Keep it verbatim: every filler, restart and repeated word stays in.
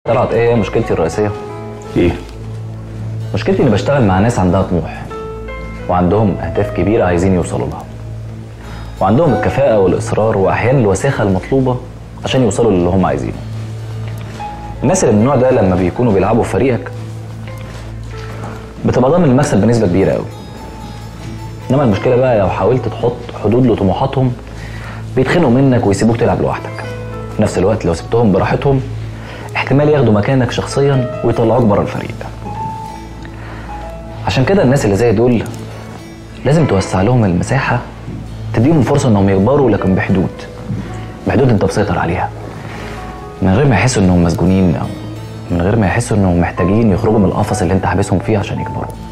طلعت ايه هي مشكلتي الرئيسيه؟ ايه؟ مشكلتي اني بشتغل مع ناس عندها طموح وعندهم اهداف كبيره عايزين يوصلوا لها، وعندهم الكفاءه والاصرار واحيانا الوساخه المطلوبه عشان يوصلوا للي هم عايزينه. الناس اللي من النوع ده لما بيكونوا بيلعبوا في فريقك بتبقى ضامن المكسب بنسبه كبيره قوي. انما المشكله بقى لو حاولت تحط حدود لطموحاتهم بيتخنقوا منك ويسيبوك تلعب لوحدك. في نفس الوقت لو سبتهم براحتهم احتمال ياخدوا مكانك شخصيا ويطلعوك بره الفريق. عشان كده الناس اللي زي دول لازم توسع لهم المساحه، تديهم فرصه انهم يكبروا لكن بحدود بحدود انت مسيطر عليها، من غير ما يحسوا انهم مسجونين او من غير ما يحسوا انهم محتاجين يخرجوا من القفص اللي انت حابسهم فيه عشان يكبروا.